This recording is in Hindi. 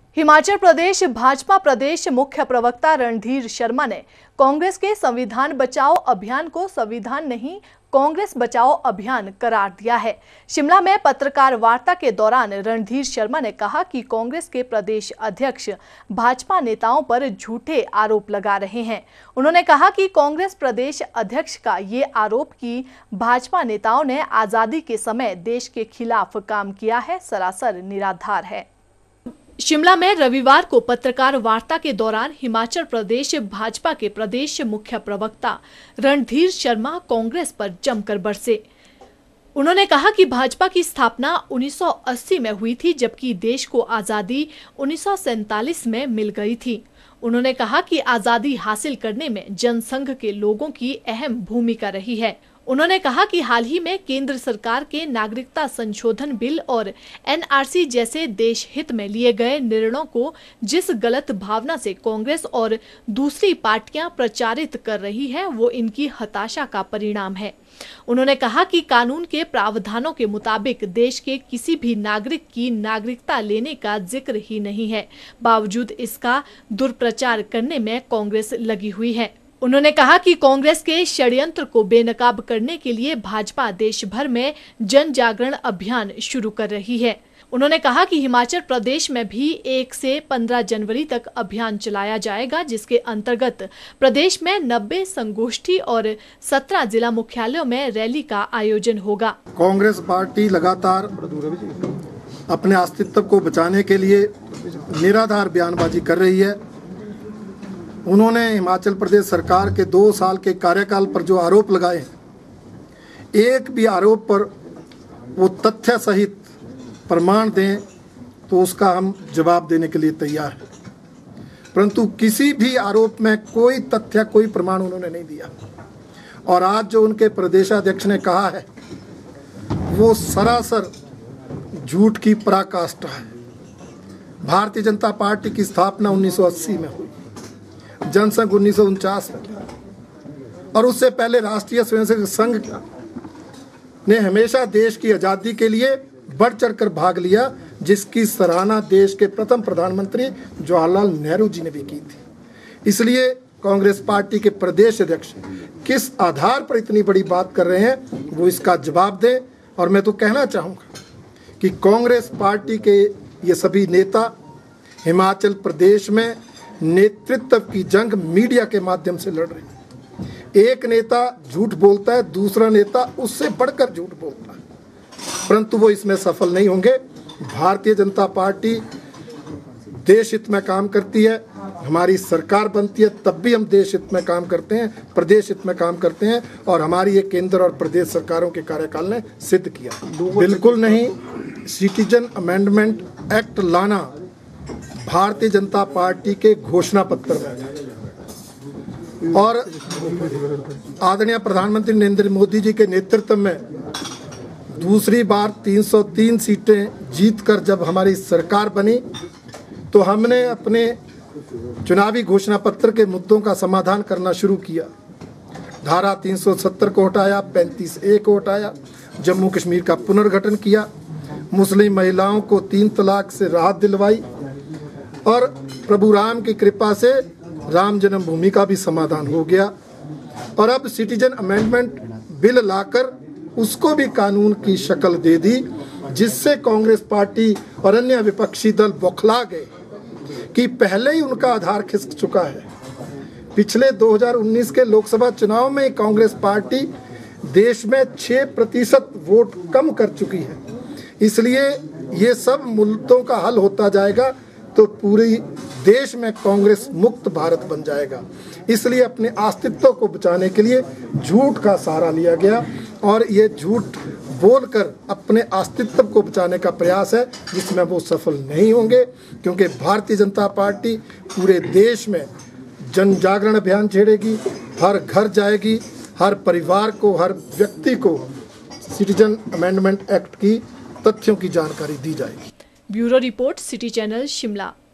हिमाचल प्रदेश भाजपा प्रदेश मुख्य प्रवक्ता रणधीर शर्मा ने कांग्रेस के संविधान बचाओ अभियान को संविधान नहीं कांग्रेस बचाओ अभियान करार दिया है। शिमला में पत्रकार वार्ता के दौरान रणधीर शर्मा ने कहा कि कांग्रेस के प्रदेश अध्यक्ष भाजपा नेताओं पर झूठे आरोप लगा रहे हैं। उन्होंने कहा कि कांग्रेस प्रदेश अध्यक्ष का ये आरोप कि भाजपा नेताओं ने आजादी के समय देश के खिलाफ काम किया है सरासर निराधार है। शिमला में रविवार को पत्रकार वार्ता के दौरान हिमाचल प्रदेश भाजपा के प्रदेश मुख्य प्रवक्ता रणधीर शर्मा कांग्रेस पर जमकर बरसे। उन्होंने कहा कि भाजपा की स्थापना 1980 में हुई थी, जबकि देश को आजादी 1947 में मिल गई थी। उन्होंने कहा कि आजादी हासिल करने में जनसंघ के लोगों की अहम भूमिका रही है। उन्होंने कहा कि हाल ही में केंद्र सरकार के नागरिकता संशोधन बिल और एनआरसी जैसे देश हित में लिए गए निर्णयों को जिस गलत भावना से कांग्रेस और दूसरी पार्टियां प्रचारित कर रही है, वो इनकी हताशा का परिणाम है। उन्होंने कहा कि कानून के प्रावधानों के मुताबिक देश के किसी भी नागरिक की नागरिकता लेने का जिक्र ही नहीं है, बावजूद इसका दुष्प्रचार करने में कांग्रेस लगी हुई है। उन्होंने कहा कि कांग्रेस के षड्यंत्र को बेनकाब करने के लिए भाजपा देश भर में जन जागरण अभियान शुरू कर रही है। उन्होंने कहा कि हिमाचल प्रदेश में भी 1 से 15 जनवरी तक अभियान चलाया जाएगा, जिसके अंतर्गत प्रदेश में 90 संगोष्ठी और 17 जिला मुख्यालयों में रैली का आयोजन होगा। कांग्रेस पार्टी लगातार अपने अस्तित्व को बचाने के लिए निराधार बयानबाजी कर रही है। उन्होंने हिमाचल प्रदेश सरकार के 2 साल के कार्यकाल पर जो आरोप लगाए, एक भी आरोप पर वो तथ्य सहित प्रमाण दें तो उसका हम जवाब देने के लिए तैयार हैं, परंतु किसी भी आरोप में कोई तथ्य कोई प्रमाण उन्होंने नहीं दिया। और आज जो उनके प्रदेशाध्यक्ष ने कहा है वो सरासर झूठ की पराकाष्ठा है। भारतीय जनता पार्टी की स्थापना 1980 में हुई, जनसंघ 1949 में, और उससे पहले राष्ट्रीय स्वयंसेवक संघ ने हमेशा देश की आज़ादी के लिए बढ़ चढ़कर भाग लिया, जिसकी सराहना देश के प्रथम प्रधानमंत्री जवाहरलाल नेहरू जी ने भी की थी। इसलिए कांग्रेस पार्टी के प्रदेश अध्यक्ष किस आधार पर इतनी बड़ी बात कर रहे हैं, वो इसका जवाब दें। और मैं तो कहना चाहूँगा कि कांग्रेस पार्टी के ये सभी नेता हिमाचल प्रदेश में नेतृत्व की जंग मीडिया के माध्यम से लड़ रहे हैं। एक नेता झूठ बोलता है, दूसरा नेता उससे बढ़कर झूठ बोलता है, परंतु वो इसमें सफल नहीं होंगे। भारतीय जनता पार्टी देश हित में काम करती है, हमारी सरकार बनती है तब भी हम देश हित में काम करते हैं, प्रदेश हित में काम करते हैं, और हमारी ये केंद्र और प्रदेश सरकारों के कार्यकाल ने सिद्ध किया। बिल्कुल नहीं, सिटीजन अमेंडमेंट एक्ट लाना भारतीय जनता पार्टी के घोषणा पत्र में है, और आदरणीय प्रधानमंत्री नरेंद्र मोदी जी के नेतृत्व में दूसरी बार 303 सीटें जीतकर जब हमारी सरकार बनी तो हमने अपने चुनावी घोषणा पत्र के मुद्दों का समाधान करना शुरू किया। धारा 370 को हटाया, 35A को हटाया, जम्मू कश्मीर का पुनर्गठन किया, मुस्लिम महिलाओं को 3 तलाक से राहत दिलवाई, और प्रभु राम की कृपा से राम जन्मभूमि का भी समाधान हो गया। और अब सिटीजन अमेंडमेंट बिल लाकर उसको भी कानून की शक्ल दे दी, जिससे कांग्रेस पार्टी और अन्य विपक्षी दल बौखला गए कि पहले ही उनका आधार खिसक चुका है। पिछले 2019 के लोकसभा चुनाव में कांग्रेस पार्टी देश में 6% वोट कम कर चुकी है। इसलिए ये सब मुद्दों का हल होता जाएगा तो पूरी देश में कांग्रेस मुक्त भारत बन जाएगा। इसलिए अपने अस्तित्व को बचाने के लिए झूठ का सहारा लिया गया, और ये झूठ बोलकर अपने अस्तित्व को बचाने का प्रयास है, जिसमें वो सफल नहीं होंगे, क्योंकि भारतीय जनता पार्टी पूरे देश में जन जागरण अभियान छेड़ेगी, हर घर जाएगी, हर परिवार को, हर व्यक्ति को सिटीजन अमेंडमेंट एक्ट की तथ्यों की जानकारी दी जाएगी। Bureau report, city channel, Shimla.